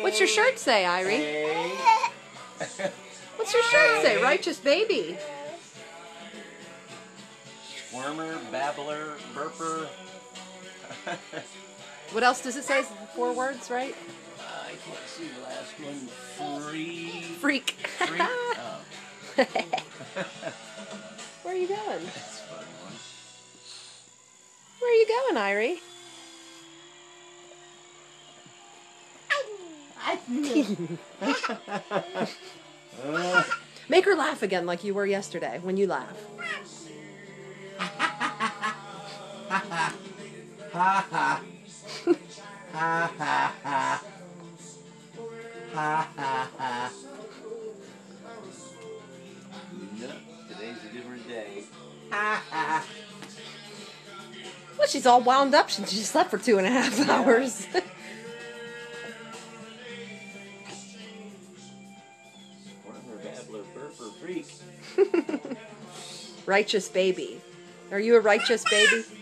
What's your shirt say, Irie? Hey. What's your shirt say? Righteous baby. Squirmer, babbler, burper. What else does it say? 4 words, right? I can't see the last one. Freak. Freak? Oh. Where are you going? That's a fun one. Where are you going, Irie? Make her laugh again like you were yesterday when you laugh. Ha ha. Ha ha ha. Ha ha ha. No, today's a different day. Ha ha. Well, she's all wound up. She just slept for 2.5 hours. Squirmer, babbler, burper, freak. Righteous baby. Are you a righteous baby?